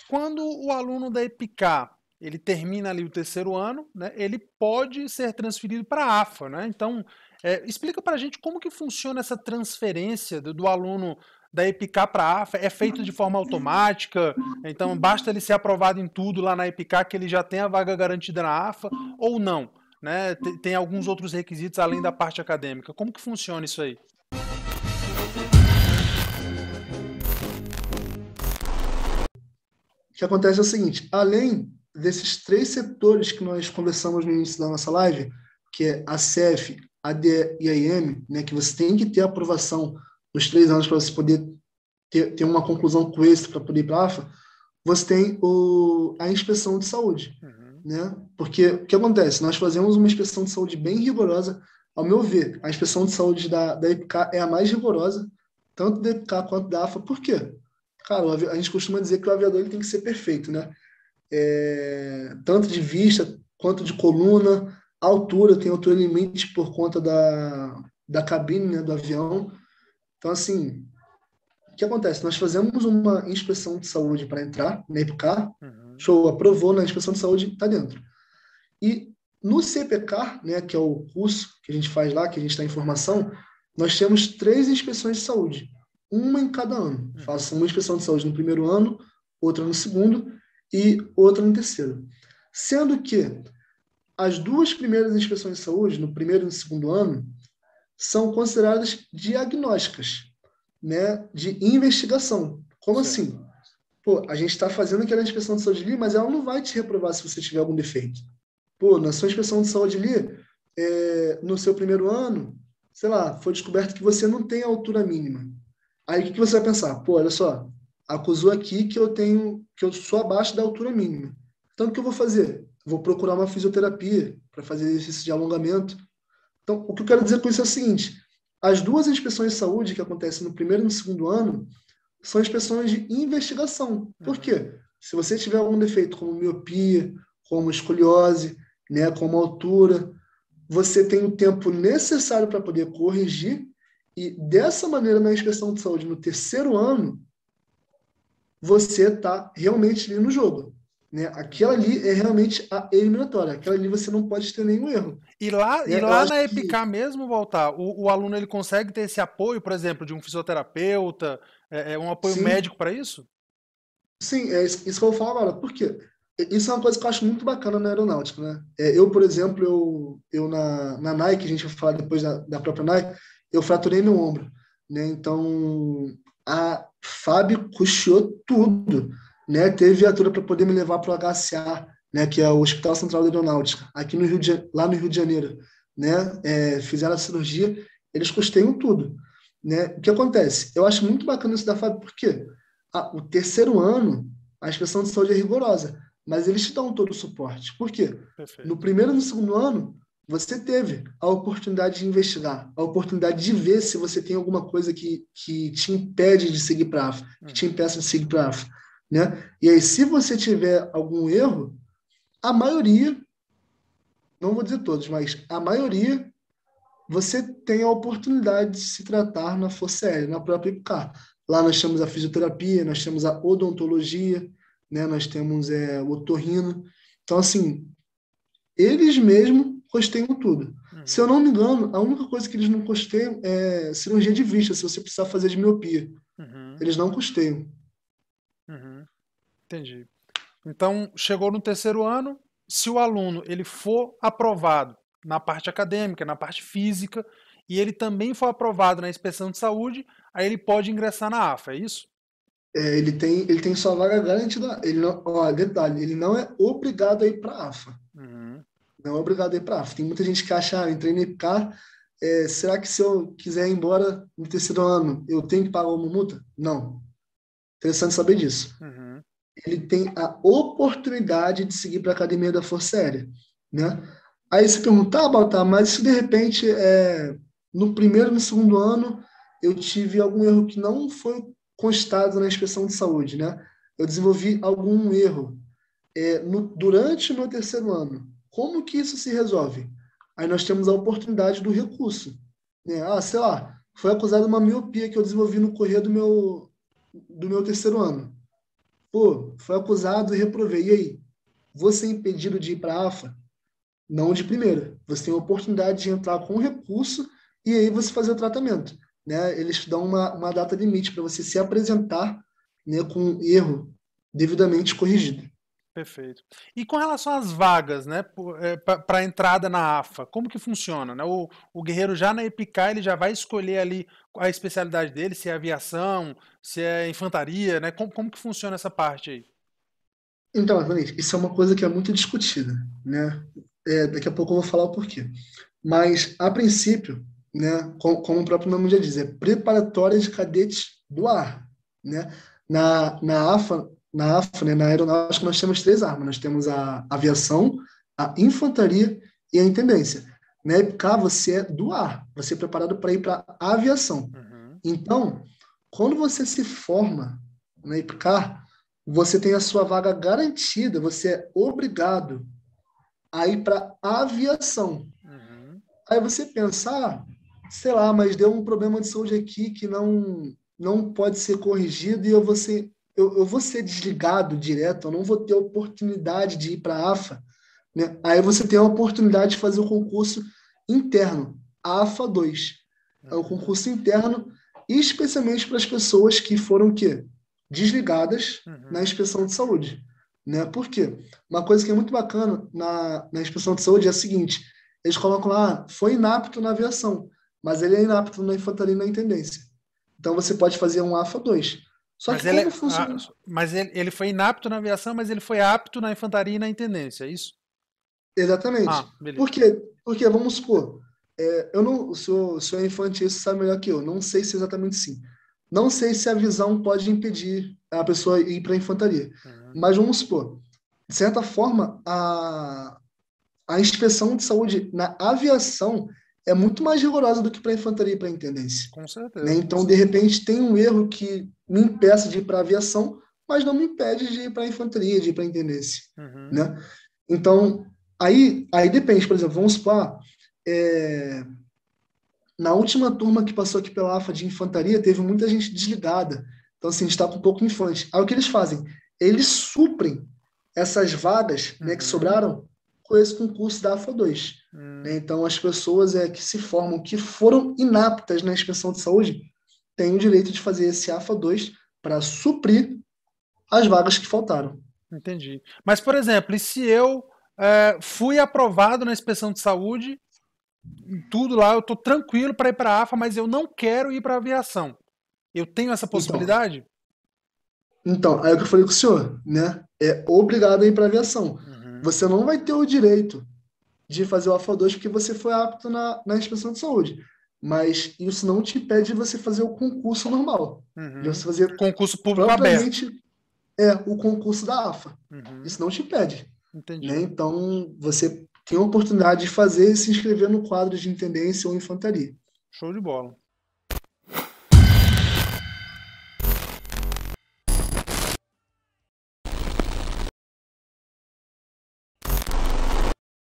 Quando o aluno da EPICAR ele termina ali o terceiro ano, né, ele pode ser transferido para a AFA, né? Então, explica para a gente como que funciona essa transferência do aluno da EPICAR para a AFA. É feito de forma automática? Então, basta ele ser aprovado em tudo lá na EPICAR que ele já tem a vaga garantida na AFA ou não? Né? Tem alguns outros requisitos além da parte acadêmica. Como que funciona isso aí? O que acontece é o seguinte, além desses três setores que nós conversamos no início da nossa live, que é a CEF, a ADE e a IM, né, que você tem que ter aprovação nos 3 anos para você poder ter uma conclusão com esse para poder ir para a AFA, você tem a inspeção de saúde. Uhum. Né? Porque o que acontece? Nós fazemos uma inspeção de saúde bem rigorosa. Ao meu ver, a inspeção de saúde da EPICAR é a mais rigorosa, tanto da EPICAR quanto da AFA. Por quê? Cara, a gente costuma dizer que o aviador ele tem que ser perfeito, né? Tanto de vista quanto de coluna, altura, tem altura limite por conta da cabine, né, do avião. Então, assim, o que acontece? Nós fazemos uma inspeção de saúde para entrar na EPICAR, show, aprovou na inspeção de saúde, está dentro. E no CPK, né, que é o curso que a gente faz lá, que a gente está em formação, nós temos 3 inspeções de saúde, uma em cada ano. Faço uma inspeção de saúde no primeiro ano, outra no segundo e outra no terceiro. Sendo que as 2 primeiras inspeções de saúde, no primeiro e no segundo ano, são consideradas diagnósticas, né, de investigação. Como Certo. assim? Pô, a gente está fazendo aquela inspeção de saúde ali, mas ela não vai te reprovar se você tiver algum defeito. Pô, na sua inspeção de saúde ali, no seu primeiro ano, sei lá, foi descoberto que você não tem altura mínima. Aí o que você vai pensar? Pô, olha só, acusou aqui que eu sou abaixo da altura mínima. Então o que eu vou fazer? Vou procurar uma fisioterapia para fazer exercício de alongamento. Então, o que eu quero dizer com isso é o seguinte: as 2 inspeções de saúde que acontecem no primeiro e no segundo ano são inspeções de investigação. Por quê? Se você tiver algum defeito, como miopia, como escoliose, né, como altura, você tem o tempo necessário para poder corrigir e, dessa maneira, na inspeção de saúde, no terceiro ano, você está realmente ali no jogo. Né? Aquela ali é realmente a eliminatória. Aquela ali você não pode ter nenhum erro. E lá, Né? e Eu lá acho na que EPICAR mesmo, Walter, o aluno ele consegue ter esse apoio, por exemplo, de um fisioterapeuta, um apoio sim, médico para isso? sim, é isso que eu vou falar agora. Por quê? Isso é uma coisa que eu acho muito bacana na aeronáutica, né? Eu, por exemplo, eu na Nike, a gente vai falar depois da própria Nike, eu fraturei meu ombro, né? Então, a Fábio custeou tudo, né? Teve viatura para poder me levar para o HCA, né? Que é o Hospital Central da Aeronáutica, aqui no lá no Rio de Janeiro, né? Fizeram a cirurgia, eles custeiam tudo, né? O que acontece? Eu acho muito bacana isso da Fábio, por quê? O terceiro ano, a inspeção de saúde é rigorosa, mas eles te dão todo o suporte. Por quê? No Perfeito. primeiro e no segundo ano, você teve a oportunidade de investigar, a oportunidade de ver se você tem alguma coisa que te impede de seguir para a AFA, que te impeça de seguir para a AFA. Né? E aí, se você tiver algum erro, a maioria, não vou dizer todos, mas a maioria, você tem a oportunidade de se tratar na Força Aérea, na própria IPCAR. Lá nós temos a fisioterapia, nós temos a odontologia, né? Nós temos o otorrino. Então, assim, eles mesmo custeiam tudo. Se eu não me engano, a única coisa que eles não custeiam é cirurgia de vista, se você precisar fazer de miopia. Uhum, Eles não custeiam. uhum, entendi. Então, chegou no terceiro ano, se o aluno ele for aprovado na parte acadêmica, na parte física, e ele também for aprovado na inspeção de saúde, aí ele pode ingressar na AFA, é isso? Ele tem sua vaga garantida. Ele não, ó, detalhe, ele não é obrigado a ir para a AFA. Uhum, Não é obrigado a ir para a AFA. Tem muita gente que acha, entrei na IPCAR, será que se eu quiser ir embora no terceiro ano, eu tenho que pagar uma multa? Não. Interessante saber disso. uhum, Ele tem a oportunidade de seguir para a academia da Força Aérea, né? Aí você pergunta, Baltar, mas se de repente no primeiro e no segundo ano eu tive algum erro que não foi constado na inspeção de saúde, né? Eu desenvolvi algum erro durante o meu terceiro ano. Como que isso se resolve? Aí nós temos a oportunidade do recurso, né? Sei lá, foi acusado uma miopia que eu desenvolvi no correr do meu terceiro ano. Pô, foi acusado e reprovei. E aí? Você é impedido de ir para a AFA? Não de primeira. Você tem a oportunidade de entrar com recurso e aí você fazer o tratamento, né? Eles te dão uma data limite para você se apresentar, né, com erro devidamente corrigido. Perfeito. E com relação às vagas, né, para entrada na AFA, como que funciona, né? O guerreiro já na EPICA, ele já vai escolher ali a especialidade dele, se é aviação, se é infantaria, né? Como que funciona essa parte aí? Então, Antônio, isso é uma coisa que é muito discutida, né? Daqui a pouco eu vou falar o porquê. Mas, a princípio, né, como o próprio nome já diz, é preparatória de cadetes do ar, né? Na AFA, né, na aeronáutica, nós temos três armas. Nós temos a aviação, a infantaria e a intendência. Na EPICA, você é do ar, você é preparado para ir para a aviação. Uhum. Então, quando você se forma na EPICA, você tem a sua vaga garantida, você é obrigado a ir para a aviação. Uhum. Aí você pensa, sei lá, mas deu um problema de saúde aqui que não pode ser corrigido e eu vou ser desligado direto, eu não vou ter oportunidade de ir para a AFA, né? Aí você tem a oportunidade de fazer o concurso interno, AFA 2. É o Uhum. concurso interno, especialmente para as pessoas que foram o quê? Desligadas na Uhum. inspeção de saúde, né? Por quê? Uma coisa que é muito bacana na inspeção de saúde é a seguinte: eles colocam lá, foi inapto na aviação, mas ele é inapto na infantaria e na intendência. Então você pode fazer um AFA 2. Só que Mas ele, como funciona? mas ele foi inapto na aviação, mas ele foi apto na infantaria e na intendência, é isso? Exatamente. Ah, beleza. Por quê? Porque, vamos supor, eu não, o senhor é infante, isso sabe melhor que eu, não sei se é exatamente sim. Não sei se a visão pode impedir a pessoa ir para a infantaria. Uhum. Mas vamos supor, de certa forma, a inspeção de saúde na aviação é muito mais rigorosa do que para a infantaria e para a intendência, Com né? certeza. Então, de repente, tem um erro que me impeça de ir para a aviação, mas não me impede de ir para a infantaria, de ir para a intendência, Uhum. né? Então, aí depende, por exemplo, vamos supor, é, na última turma que passou aqui pela AFA de infantaria, teve muita gente desligada. Então, assim, a gente está com pouco infante. Aí o que eles fazem? Eles suprem essas vagas, né, que Uhum. sobraram com esse concurso da AFA 2. Né? Uhum. Então, as pessoas que se formam, que foram inaptas na inspeção de saúde, têm o direito de fazer esse AFA 2 para suprir as vagas que faltaram. Entendi. Mas, por exemplo, e se eu fui aprovado na inspeção de saúde, tudo lá, eu estou tranquilo para ir para a AFA, mas eu não quero ir para a aviação. Eu tenho essa Então, possibilidade? Aí o que eu falei com o senhor, né? É obrigado a ir para a aviação. Uhum. Você não vai ter o direito de fazer o AFA 2 porque você foi apto na inspeção de saúde. Mas isso não te impede de você fazer o concurso normal. De Uhum. você fazer Concurso público aberto. propriamente o concurso da AFA. Uhum. Isso não te impede, né? Entendi. Então, você tem a oportunidade de fazer e se inscrever no quadro de intendência ou infantaria. Show de bola.